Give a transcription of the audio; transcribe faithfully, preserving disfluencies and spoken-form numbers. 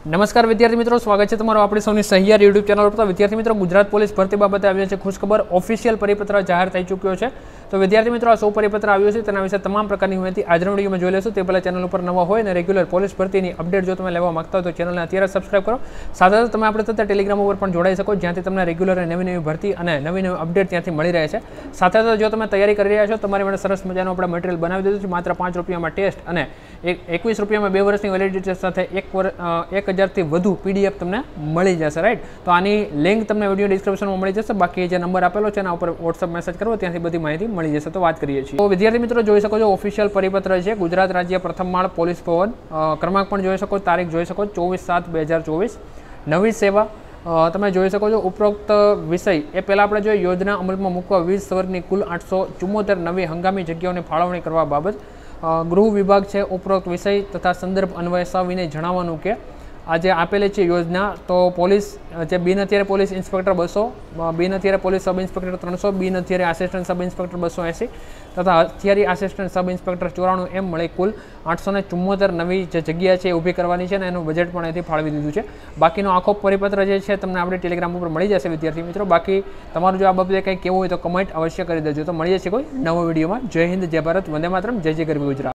નમસ્કાર વિદ્યાર્થી મિત્રો, સ્વાગત છે તમારું આપણી સૌની સહિયાર યુટ્યુબ ચેનલ પર। તો વિદ્યાર્થી મિત્રો, ગુજરાત પોલીસ ભરતી બાબતે આવ્યો છે ખુશખબર। ઓફિશિયલ પરિપત્ર જાહેર થઈ ચૂક્યો છે। તો વિદ્યાર્થી મિત્રો, આ સૌ પરિપત્ર આવ્યો છે તેના વિશે તમામ પ્રકારની માહિતી આજના વિડીયોમાં જોઈ લેશું। તે પહેલાં ચેનલ ઉપર નવા હોય અને રેગ્યુલર પોલીસ ભરતીની અપડેટ જો તમે લેવા માંગતા હો તો ચેનલને અત્યારે સબસ્ક્રાઇબ કરો। સાથે સાથે તમે આપણે થતા ટેલિગ્રામ ઉપર પણ જોડાઈ શકો, જ્યાંથી તમને રેગ્યુલર નવી નવી ભરતી અને નવી નવી અપડેટ ત્યાંથી મળી રહે છે। સાથે સાથે જો તમે તૈયારી કરી રહ્યા છો, તમારી માટે સરસ મજાનું આપણે મટીરિયલ બનાવી દીધું છે માત્ર પાંચ રૂપિયામાં ટેસ્ટ અને એકવીસ રૂપિયામાં બે વર્ષની વેલિડિટી સાથે એક એક હજારથી વધુ પીડીએફ તમને મળી જશે, રાઈટ। તો આની લિંક તમને વિડીયો ડિસ્ક્રિપ્શનમાં મળી જશે। બાકી જે નંબર આપેલો છે એના ઉપર વોટ્સઅપ મેસેજ કરો, ત્યાંથી બધી માહિતી મળી જશે। તો વાત કરીએ છીએ। તો વિદ્યાર્થી મિત્રો, જોઈ શકો છો ઓફિશિયલ પરિપત્ર છે ગુજરાત રાજ્ય પ્રથમ માળ પોલીસ ભવન, ક્રમાંક પણ જોઈ શકો, તારીખ જોઈ શકો ચોવીસ સાત બે હજાર ચોવીસ। નવી સેવા તમે જોઈ શકો છો। ઉપરોક્ત વિષય એ પહેલાં આપણે જોઈએ યોજના અમલમાં મૂકવા વીસ વર્ગની કુલ આઠસો ચુમ્મોતેર નવી હંગામી જગ્યાઓની ફાળવણી કરવા બાબત ગૃહ વિભાગ છે ઉપરોક્ત વિષય તથા સંદર્ભ અન્વયે સવિનય જણાવવાનું કે આજે આપેલી છે યોજના। તો પોલીસ જે બિન અત્યારે પોલીસ ઇન્સ્પેક્ટર બસો, બિન અત્યારે પોલીસ સબ ઇન્સ્પેક્ટર ત્રણસો, બિન અત્યારે આસિસ્ટન્ટ સબ ઇન્સ્પેક્ટર બસો એંસી તથા અત્યારે આસિસ્ટન્ટ સબ ઇન્સ્પેક્ટર ચોરાણું એમ મળી કુલ આઠસો ને ચુમ્મોતેર નવી જે જગ્યા છે એ ઊભી કરવાની છે અને એનું બજેટ પણ અહીંથી ફાળવી દીધું છે। બાકીનો આખો પરિપત્ર જે છે તમને આપણે ટેલિગ્રામ ઉપર મળી જશે વિદ્યાર્થી મિત્રો। બાકી તમારું જો આ બાબતે કંઈ કહેવું હોય તો કમેન્ટ અવશ્ય કરી દેજો। તો મળી જશે કોઈ નવો વિડીયોમાં। જય હિન્દ, જય ભારત, વંદે માતરમ, જય જય ગરવી ગુજરાત।